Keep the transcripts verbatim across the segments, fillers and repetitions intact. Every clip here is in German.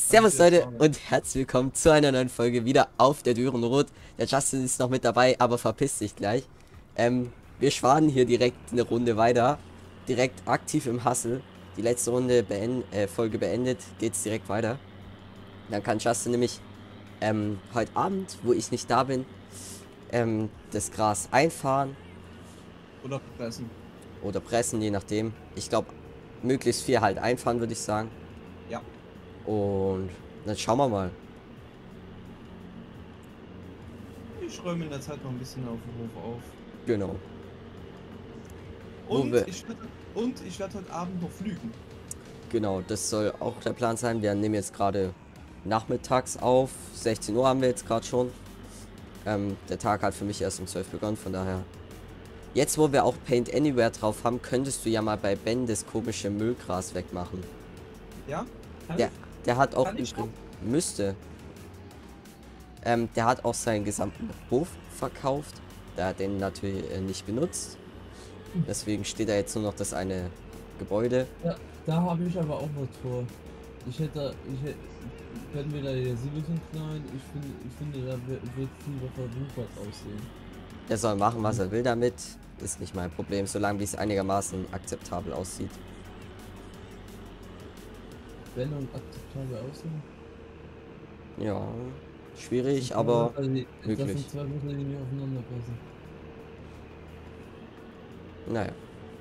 Servus Leute und herzlich willkommen zu einer neuen Folge wieder auf der Dürrenrot. Der Justin ist noch mit dabei, aber verpisst sich gleich. Ähm, wir schwaden hier direkt eine Runde weiter. Direkt aktiv im Hustle. Die letzte Runde beend äh, Folge beendet, geht's direkt weiter. Dann kann Justin nämlich ähm, heute Abend, wo ich nicht da bin, ähm, das Gras einfahren. Oder pressen. Oder pressen, je nachdem. Ich glaube, möglichst viel halt einfahren, würde ich sagen. Ja. Und dann schauen wir mal. Ich räume in der Zeit noch ein bisschen auf dem Hof auf. Genau. Und ich, werd, und ich werde heute Abend noch flügen. Genau, das soll auch der Plan sein. Wir nehmen jetzt gerade nachmittags auf. sechzehn Uhr haben wir jetzt gerade schon. Ähm, der Tag hat für mich erst um zwölf begonnen, von daher. Jetzt, wo wir auch Paint Anywhere drauf haben, könntest du ja mal bei Ben das komische Müllgras wegmachen. Ja? Kann Der, ich? der hat auch Kann ich übrigens, müsste. Ähm, der hat auch seinen gesamten Hof verkauft. Der hat den natürlich äh, nicht benutzt. Deswegen steht da jetzt nur noch das eine Gebäude. Ja, da habe ich aber auch was vor. Ich hätte, ich hätte, können wir da hier ein bisschen klein? Ich finde, ich finde, da wird, wird viel verwuchert aussehen. Der soll machen, was er will damit. Ist nicht mein Problem, solange wie es einigermaßen akzeptabel aussieht. Wenn und akzeptabel aussehen? Ja, schwierig, aber also die, das möglich. sind zwei Würfel, die nicht aufeinander passen. Naja.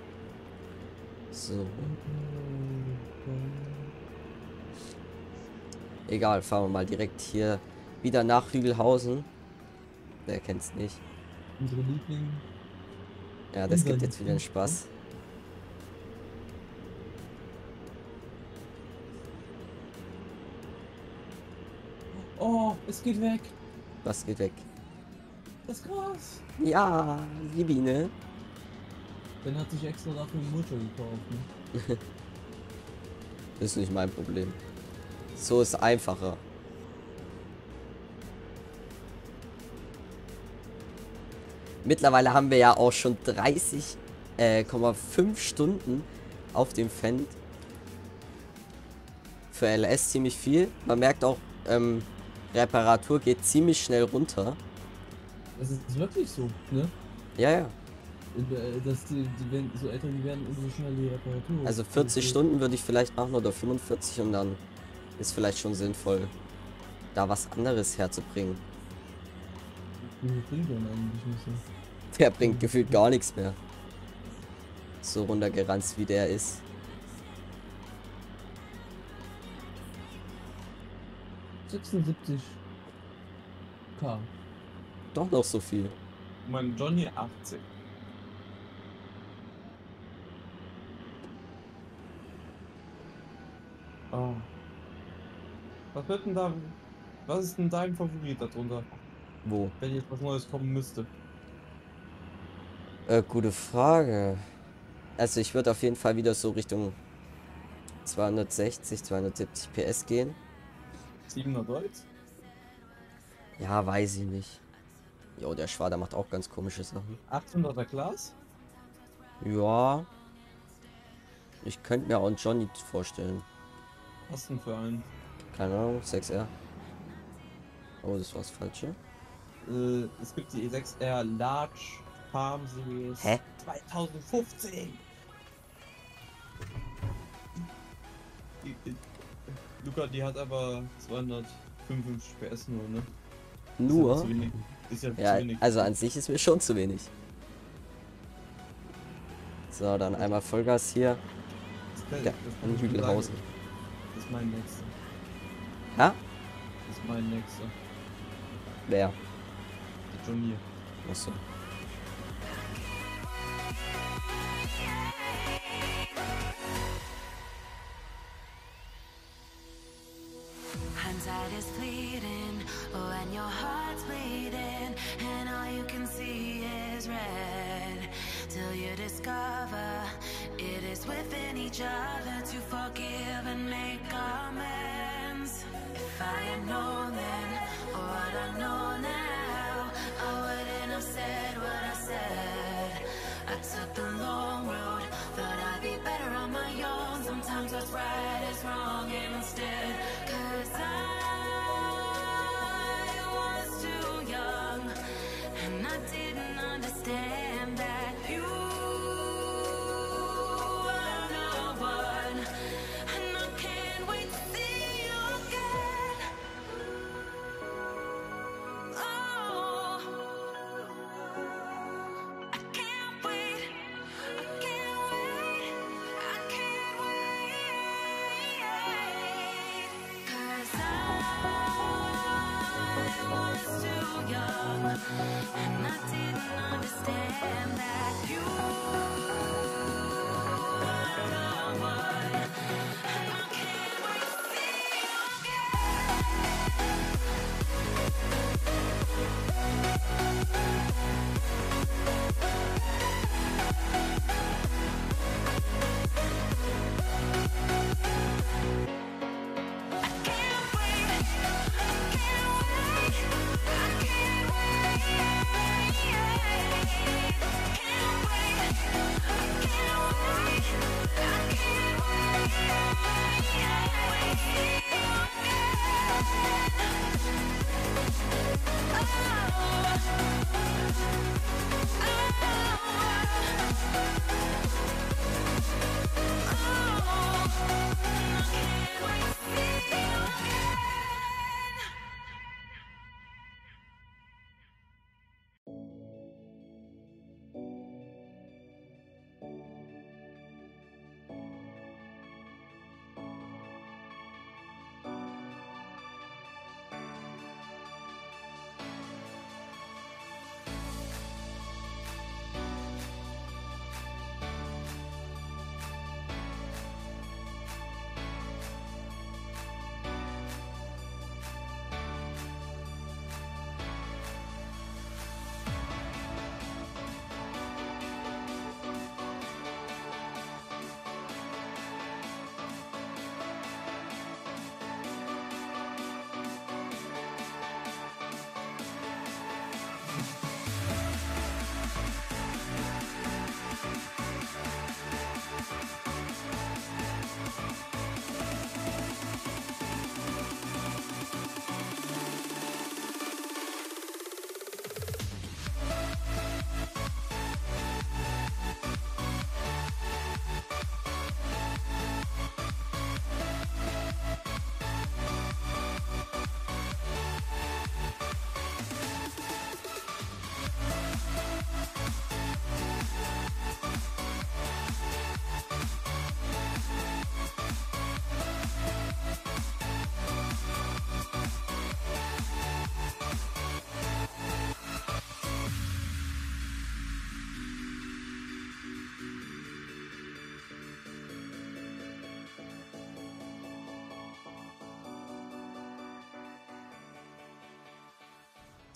So. Egal, fahren wir mal direkt hier wieder nach Hügelhausen. Wer kennt's nicht? Unsere Liebling. Ja, das Unser gibt jetzt wieder einen Liebling. Spaß. Oh, es geht weg. Was geht weg? Das Gras. Ja, die Biene. Ben hat sich extra dafür einen Mutter gekauft. Ne? Das ist nicht mein Problem. So ist einfacher. Mittlerweile haben wir ja auch schon dreißig Komma fünf Stunden auf dem Fendt. Für L S ziemlich viel. Man merkt auch, ähm, Reparatur geht ziemlich schnell runter. Das ist wirklich so, ne? Ja, ja. Dass die, die werden so älter, die werden umso schneller die Reparatur. Also vierzig Stunden würde ich vielleicht machen oder fünfundvierzig und dann ist vielleicht schon sinnvoll, da was anderes herzubringen. Wie viel bringt der eigentlich nicht so? Der bringt gefühlt gar nichts mehr. So runtergeranzt wie der ist. sechsundsiebzig K. Doch noch so viel. Mein Johnny achtzig. Oh. Was wird denn da? Was ist denn dein Favorit darunter? Wo? Wenn jetzt was Neues kommen müsste. Äh, gute Frage. Also ich würde auf jeden Fall wieder so Richtung zweihundertsechzig, zweihundertsiebzig P S gehen. siebenhundert Volt? Ja, weiß ich nicht. Jo, der Schwader macht auch ganz komische Sachen. achthunderter Glas? Ja. Ich könnte mir auch einen Johnny vorstellen. Was denn für einen? Keine Ahnung, sechs R. Oh, das war das Falsche. Äh, es gibt die E sechs R Large Farm Series Hä? zweitausendfünfzehn. Die, die, Luca, die hat aber zweihundertfünfundfünfzig P S nur, ne? Nur? Ist ja, zu wenig. Ist ja, Ja, zu wenig. also an sich ist mir schon zu wenig. So, dann einmal Vollgas hier. Das, Ja, das an kann ich Hügelhausen. sagen. Das ist mein nächster. Ha? Das ist mein nächster. Wer? Der Johnny. Achso. Hindsight is fleeting, oh, and your heart's bleeding, and all you can see is red. Till you discover it is within each other to forgive and make amends. If I had known then, or what I know now, I wouldn't have said what I said. I took the long road, thought I'd be better on my own. Sometimes what's right is wrong, and instead, cause I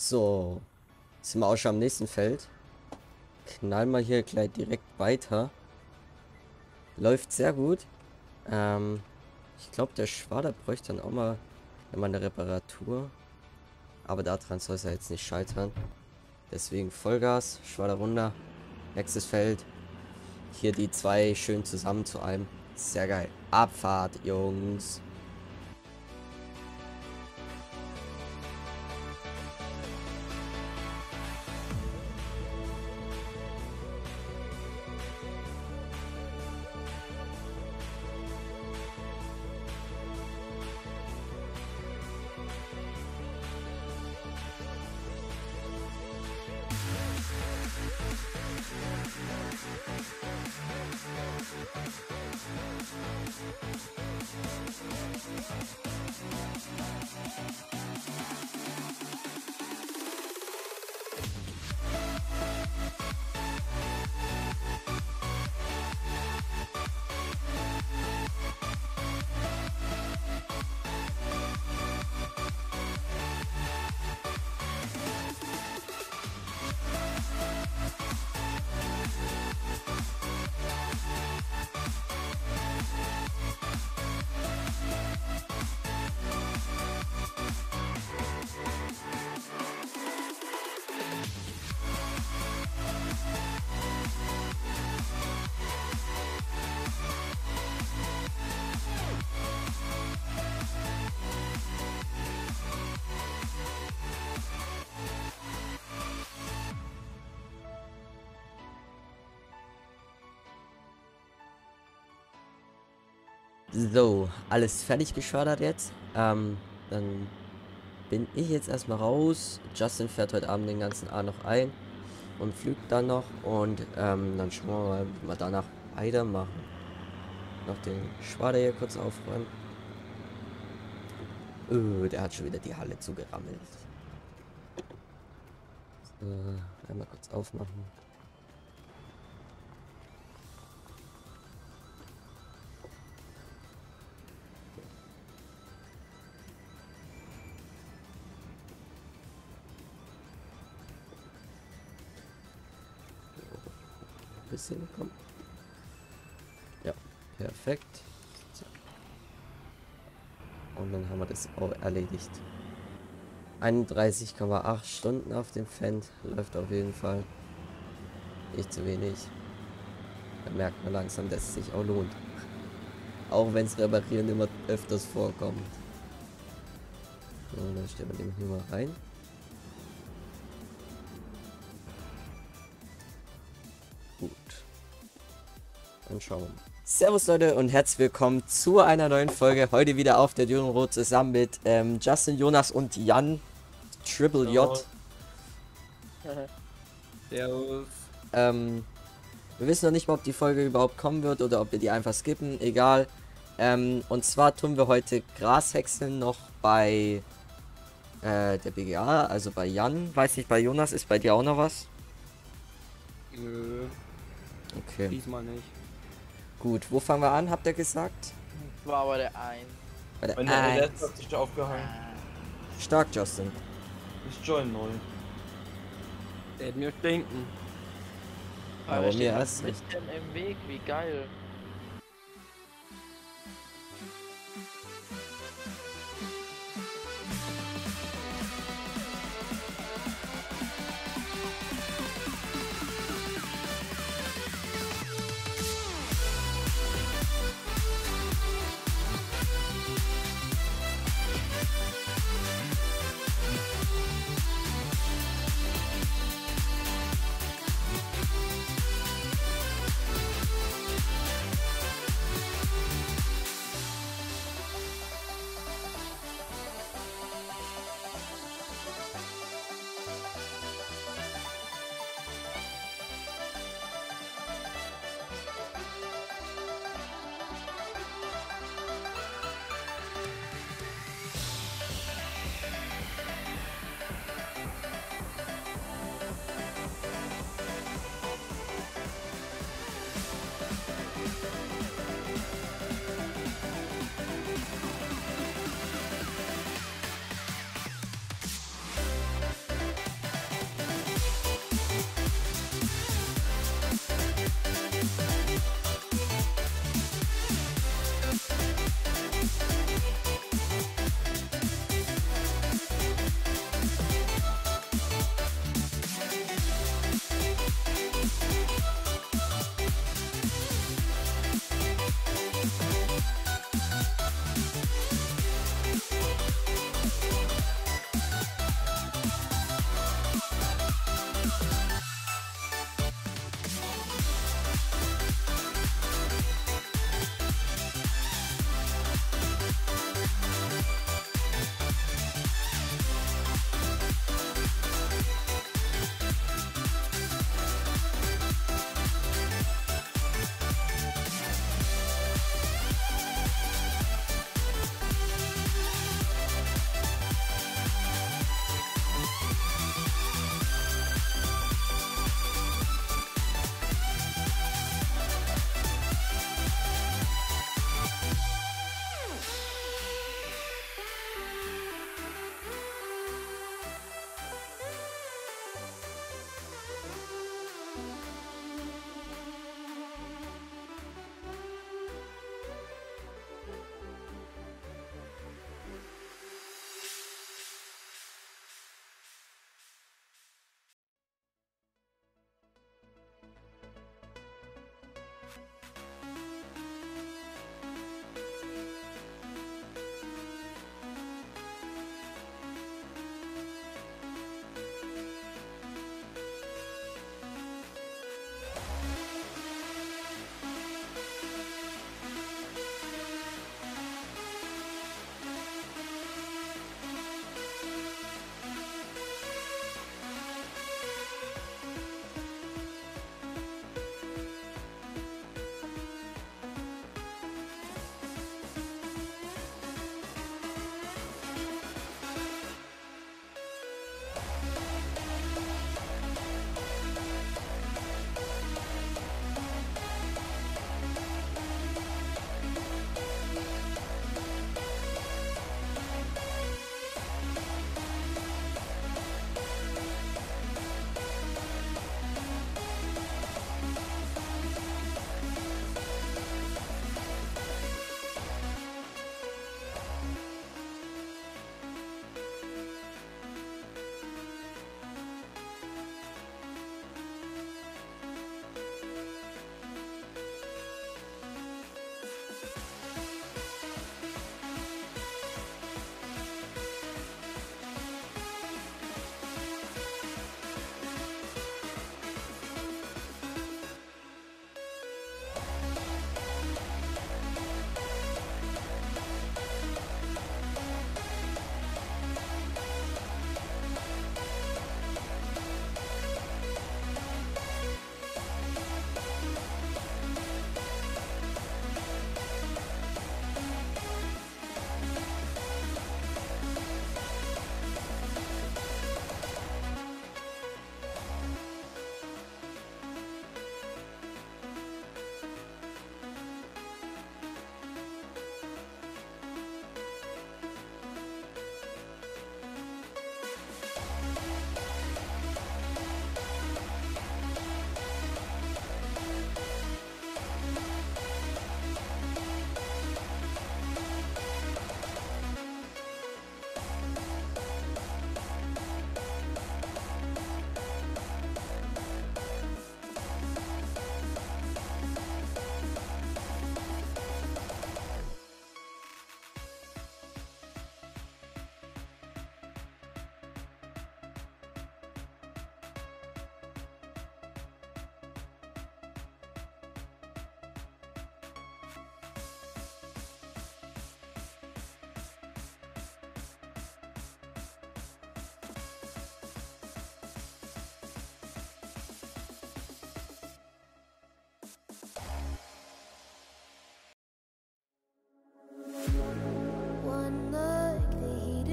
So. Sind wir auch schon am nächsten Feld. Knallen wir hier gleich direkt weiter. Läuft sehr gut. Ähm, ich glaube, der Schwader bräuchte dann auch mal immer eine Reparatur. Aber daran soll es ja jetzt nicht scheitern. Deswegen Vollgas, Schwader runter. Nächstes Feld. Hier die zwei schön zusammen zu einem. Sehr geil. Abfahrt, Jungs. So, alles fertig geschwadert jetzt. Ähm, dann bin ich jetzt erstmal raus. Justin fährt heute Abend den ganzen A noch ein und fliegt dann noch. Und ähm, dann schauen wir mal, wie wir danach weitermachen. Noch den Schwader hier kurz aufräumen. Oh, der hat schon wieder die Halle zugerammelt. So, einmal kurz aufmachen. Bisschen kommen. Ja, perfekt. So. Und dann haben wir das auch erledigt. einunddreißig Komma acht Stunden auf dem Fendt. Läuft auf jeden Fall. Nicht zu wenig. Da merkt man langsam, dass es sich auch lohnt. Auch wenn es Reparieren immer öfters vorkommt. So, dann stellen wir den hier mal rein. Gut. Dann schauen wir mal. Servus Leute und herzlich willkommen zu einer neuen Folge. Heute wieder auf der Dürrenrot zusammen mit ähm, Justin, Jonas und Jan. Triple J. Servus. Ähm, wir wissen noch nicht mal, ob die Folge überhaupt kommen wird oder ob wir die einfach skippen. Egal. Ähm, und zwar tun wir heute Gras häckseln noch bei äh, der B G A, also bei Jan. Weiß nicht, bei Jonas ist bei dir auch noch was? Nö, Okay. diesmal nicht. Gut, wo fangen wir an, habt ihr gesagt? War aber der ein. Bei der Meine eins. letzte hat sich aufgehangen. Stark, Justin. Ich join neu. Der hätte mir stinken. Aber Aber mir mir erst mitten im Weg, wie geil.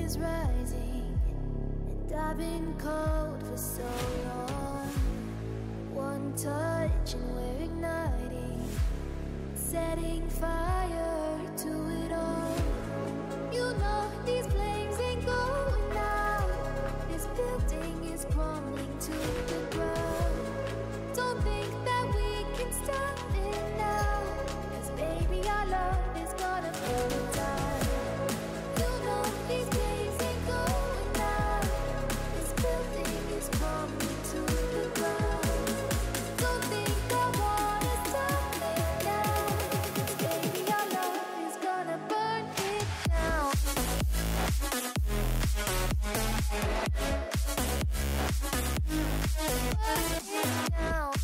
is rising, and I've been cold for so long. One touch and we're igniting, setting fire to it all. You know these flames ain't going out. This building is crumbling to the ground. Don't think that we can stop it now, 'cause baby our love is gonna burn it down. You know these flames ain't going out. This building is crumbling to the ground. Don't think I wanna stop it now, 'cause baby our love is gonna burn it down. Burn it down.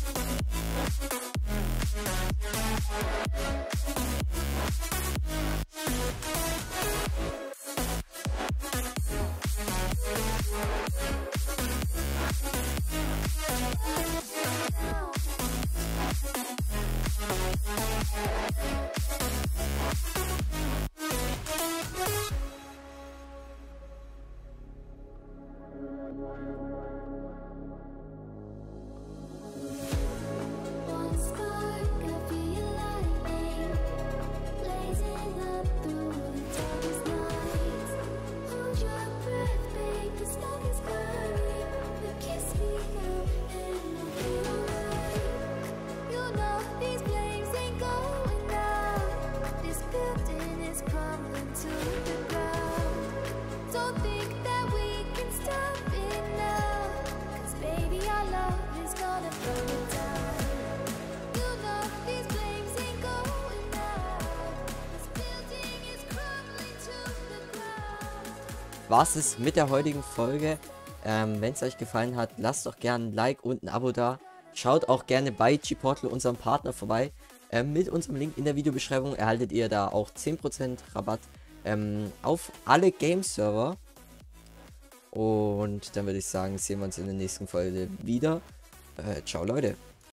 One spark of your lightning, blazing up through the darkest nights. Hold your breath, babe, the smoke is burning. But kiss me now and we'll be alright. You know these flames ain't going out. This building is crumbling to the ground. Don't think that we can stop it now, 'cause baby our love is gonna burn it down. You know these flames ain't going out. This building is crumbling to the ground. War's es mit der heutigen Folge. Ähm, Wenn es euch gefallen hat, lasst doch gerne ein Like und ein Abo da. Schaut auch gerne bei G-Portal, unserem Partner, vorbei. Ähm, mit unserem Link in der Videobeschreibung erhaltet ihr da auch zehn Prozent Rabatt ähm, auf alle Game-Server. Und dann würde ich sagen, sehen wir uns in der nächsten Folge wieder. Äh, ciao Leute.